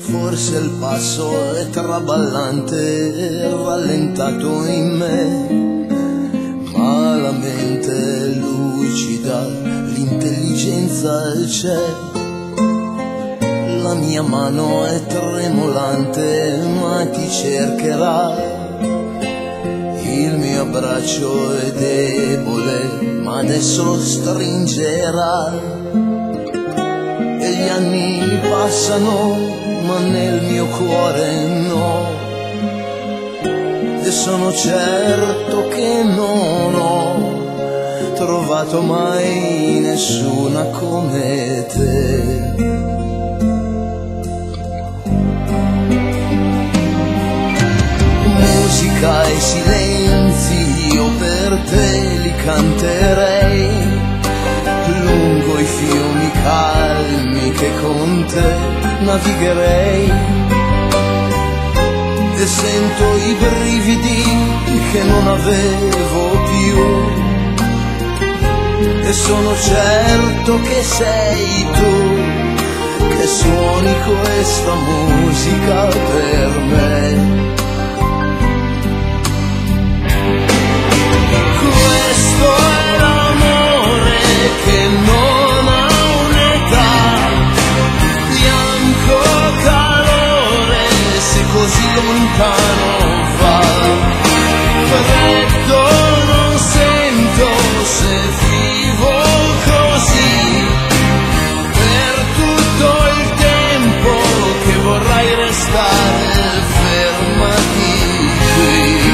Forse il passo è traballante, rallentato in me, ma la mente è lucida, l'intelligenza c'è. La mia mano è tremolante, ma ti cercherà. Il mio abbraccio è debole, ma adesso stringerà. E gli anni passano, ma nel mio cuore no. E sono certo che non ho trovato mai nessuna come te. Musica e silenzi io per te li canterei, lungo i fiumi calmi che con te navigherei. E sento i brividi che non avevo più, e sono certo che sei tu che suoni questa musica per me. Questo è l'amore che non ha un'età, bianco calore se così lontano va, freddo non sento se vivo così, per tutto il tempo che vorrai restare fermati qui.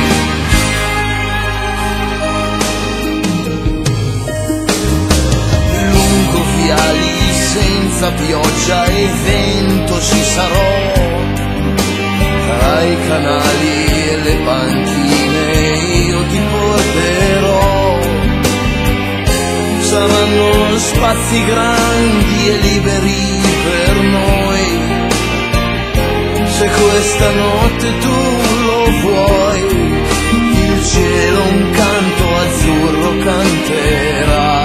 Viali senza pioggia e vento ci sarò, tra i canali e le panchine io ti porterò. Saranno spazi grandi e liberi per noi, se questa notte tu lo vuoi, il cielo un canto azzurro canterà.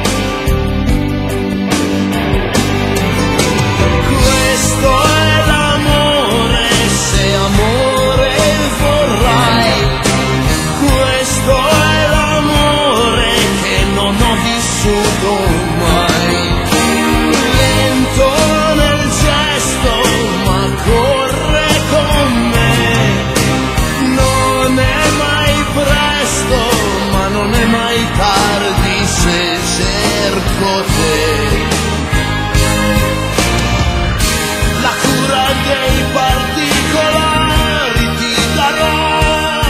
La cura dei particolari ti darò,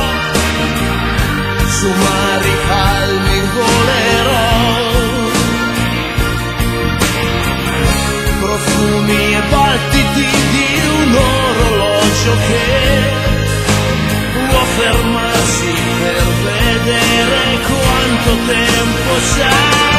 su mari calmi volerò, profumi e battiti di un orologio che può fermarsi per vedere quanto tempo c'è.